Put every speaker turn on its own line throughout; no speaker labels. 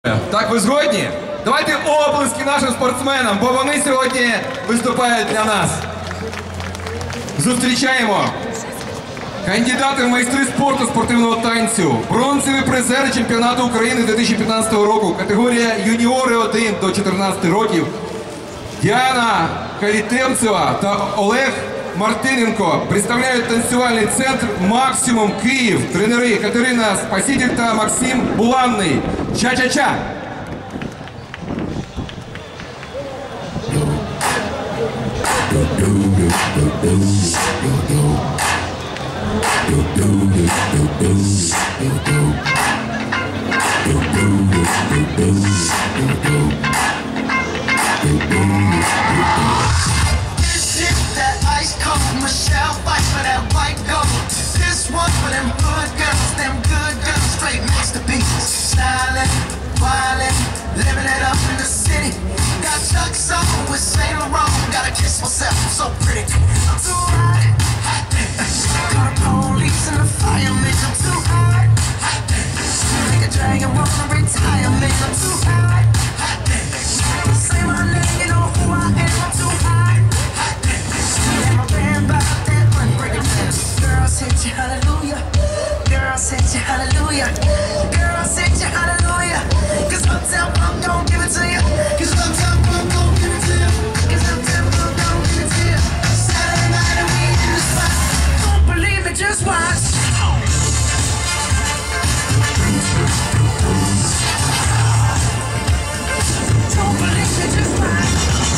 Так, ви згодні? Давайте оплески нашим спортсменам, бо вони сьогодні виступають для нас. Зустрічаємо кандидати в майстри спорту спортивного танцю, бронзові призери чемпіонату України 2015 року, категорія юніори 1 до 14 років. Діана Калітемцева та Олег Мартиненко представляють танцювальний центр «Максимум Київ». Тренери Катерина Спаситель та Максим Буланний. Ча-ча-ча!
Michelle fight for that white gold. This one for them good girls, straight masterpieces. Styling, wildin', living it up in the city. Got Chuck's on with Saint Laurent. Gotta kiss myself, I'm so pretty. I'm too hot. Got the police and the firemen. I'm too hot. Make a dragon wanna retire, man. I'm too hot. Say my name, you know who I am. I'm too hot. Girls hit you hallelujah. Girls hit you hallelujah. Girls hit you hallelujah. Cause Uptown Funk don't give it to you. Cause Uptown Funk don't give it to you. Cause Uptown Funk don't give it to you. Saturday night and we in the spot. Don't believe it, just watch. Don't believe it, just watch.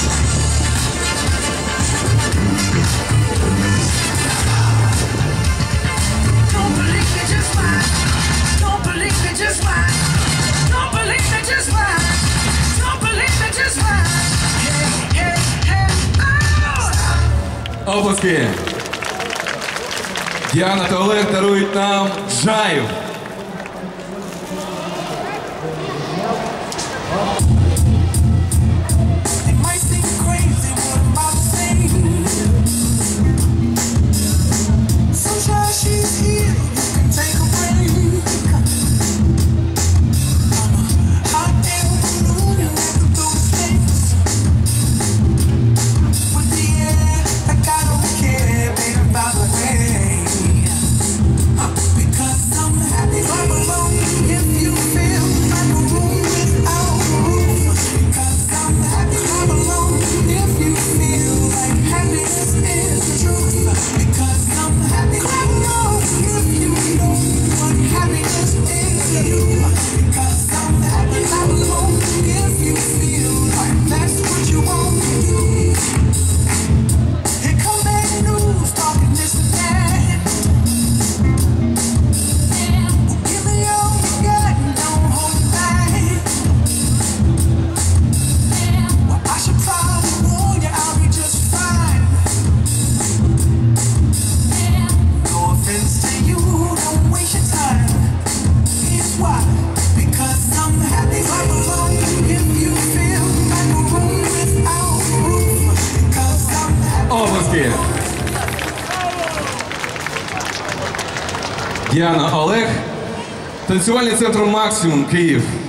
Don't believe it, just watch. Don't believe it, just watch. Don't believe it, just watch. Don't believe it, just watch. Hey, hey, hey, oh!
Оплески! Діана та Олег дарують нам Джайв.
It might seem crazy what I'm about to say. Sunshine, she's here. You can take a break. I'm a hot air balloon. You have to go to space. With the air, like I don't care, baby, by the way. Because I'm happy, I'm alone. If you feel like a room without a roof. Because I'm happy, I'm alone. If you feel like happiness is the truth. Because I'm happy, I'm alone. If you know what happiness is to you. Because I'm happy, I'm alone. If you feel like that's what you want to do. Here come bad news, talking this and that. Give me all you got and don't hold it back. Well, I should probably warn you, I'll be just fine. No offense to you, don't waste your time. Here's why. Because I'm happy, I'm alone. If you feel like a room without a roof. Because I'm happy.
Оплески! Діана, Олег. Танцювальний центр «Максимум» Київ.